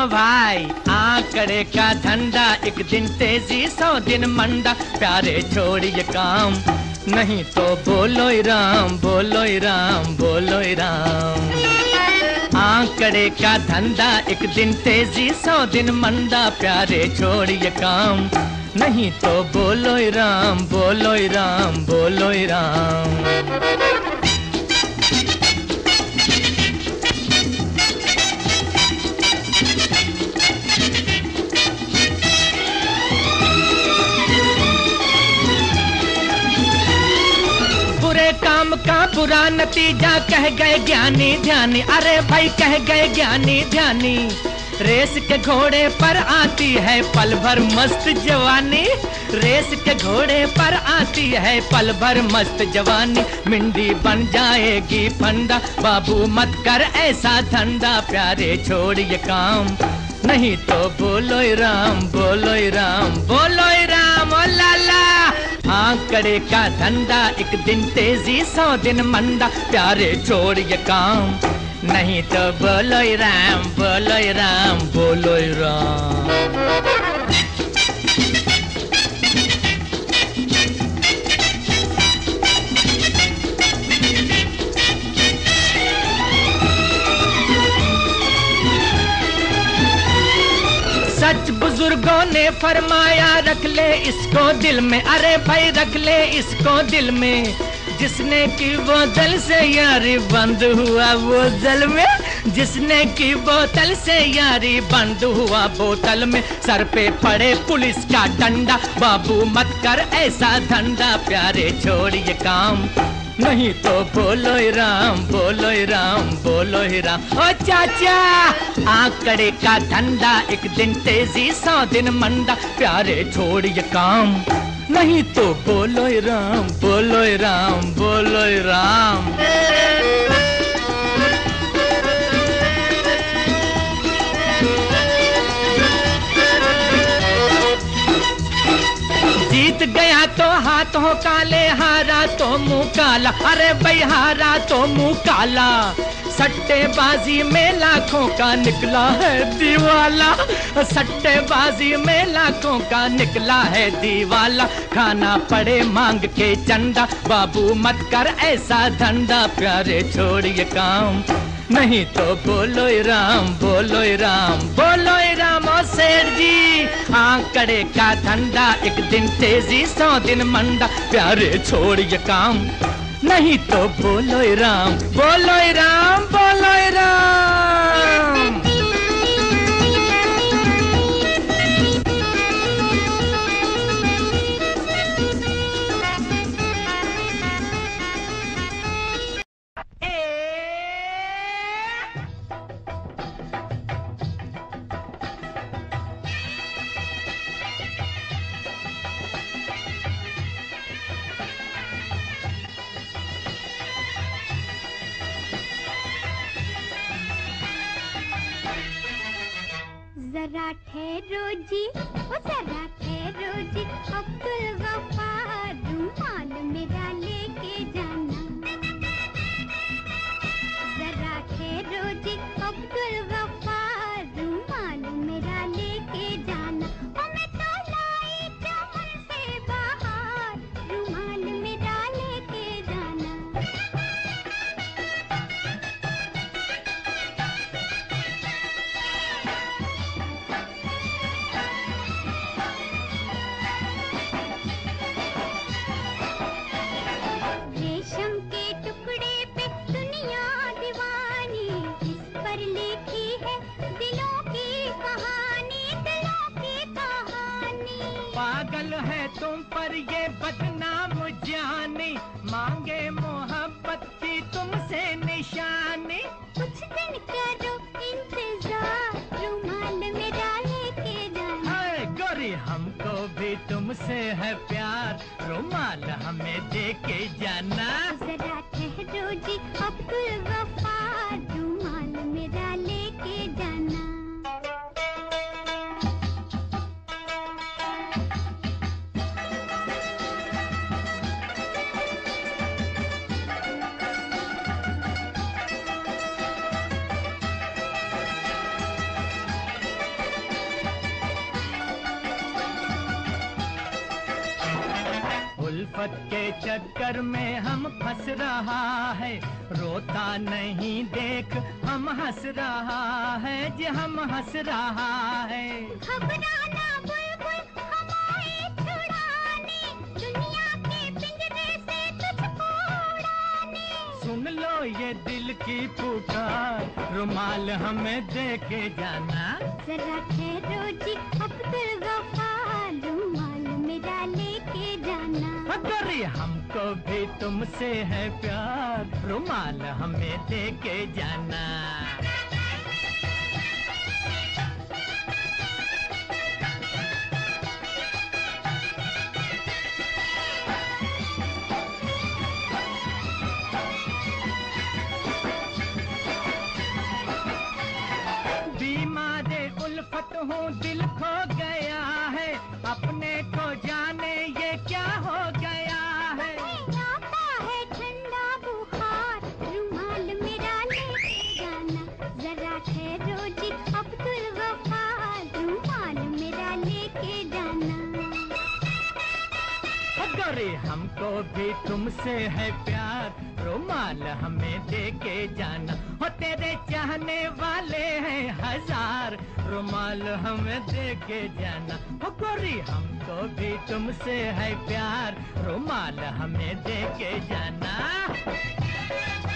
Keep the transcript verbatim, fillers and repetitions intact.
भाई आंकड़े का धंधा, एक दिन तेजी सौ दिन मंदा, प्यारे छोड़िए काम, नहीं तो बोलो राम, बोलो राम, बोलो राम। आंकड़े का धंधा, एक दिन तेजी सौ दिन मंदा, प्यारे छोड़िए काम, नहीं तो बोलो राम, बोलो राम, बोलो राम। बुरे काम का बुरा नतीजा कह गए ज्ञानी ध्यानी, अरे भाई कह गए ज्ञानी ध्यानी। रेस के घोड़े पर आती है पल भर मस्त जवानी, रेस के घोड़े पर आती है पल भर मस्त जवानी, मिंडी बन जाएगी फंदा, बाबू मत कर ऐसा धंधा, प्यारे छोड़िए काम, नहीं तो बोलो राम, बोलो राम, बोलो राम। ओ लाला आंकड़े का धंधा, एक दिन तेजी सौ दिन मंदा, प्यारे छोड़िए काम, नहीं तो बोलो राम, बोलो राम, बोलो राम। सच बुजुर्गों ने फरमाया रख ले इसको दिल में, अरे भाई रख ले इसको दिल में, जिसने की बोतल से यारी बंद हुआ बोतल में, जिसने की बोतल से यारी बंद हुआ बोतल में, सर पे पड़े पुलिस का डंडा, बाबू मत कर ऐसा धंधा, प्यारे छोड़िए काम, नहीं तो बोलो राम, बोलो राम, बोलो राम। ओ चाचा आंकड़े का धंधा, एक दिन तेजी सौ दिन मंदा, प्यारे छोड़िए काम, नहीं तो बोलो राम, बोलो राम, बोलो राम। जीत गया तो हाथों काले, हारा तो मुंह काला, अरे भाई हारा तो मुंह काला, सट्टेबाजी में लाखों का निकला है दीवाला, सट्टेबाजी में लाखों का निकला है दीवाला, खाना पड़े मांग के चंदा, बाबू मत कर ऐसा धंधा, प्यारे छोड़िए काम, नहीं तो बोलो राम, बोलो राम, बोलो राम। ओ सेठ जी आंकड़े का धंधा, एक दिन तेजी सौ दिन मंदा, प्यारे छोड़िए काम, नहीं तो बोलो राम, बोलो राम, बोलो राम। जरा ठहरो जी, ओ जरा ठहरो जी, अब्दुल गफ्फार रुमाल मेरा लेके जाना, जरा ठहरो जी, अब्दुल गफ्फार रुमाल मेरा लेके जाना, ओ मैं तो लाई चमन से बाहर, रुमाल मेरा लेके जाना। पागल है तुम पर ये बदनाम जाने, मांगे मोहब्बत की तुमसे निशानी, कुछ दिन करो इंतजार, रुमाल मेरा लेके जाना। हाय गोरी हमको भी तुमसे है प्यार, रुमाल हमें दे के जाना। जरा ठहरो जी अब्दुल गफ्फार, रुमाल मेरा लेके जाना। मोहब्बत के चक्कर में हम फंस रहा है, रोता नहीं देख हम हंस रहा है जी हम हंस रहा है। घबराना बुलबुल हम आए छुड़ाने, दुनिया के पिंजरे से तुझको उड़ाने। सुन लो ये दिल की पुकार, रुमाल हमें दे के जाना। जरा ठहरो जी अब्दुल गफ्फार, रुमाल मेरा लेके जाना। गोरी हमको भी तुमसे है प्यार, रुमाल हमें दे के जाना। बीमारे उल्फत हूँ, दिल खो गया है, अपने को जाने ये क्या हो गया है। आता है ठंडा बुखार, रुमाल मेरा लेके जाना। जरा ठहरो जी अब्दुल गफ्फार, रुमाल मेरा लेके जाना। गोरी हमको भी तुमसे है प्यार, रुमाल हमें दे के जाना। हो तेरे चाहने वाले हैं हजार, रुमाल हमें दे के जाना। हो गोरी हमको भी तुमसे है प्यार, रुमाल हमें दे के जाना।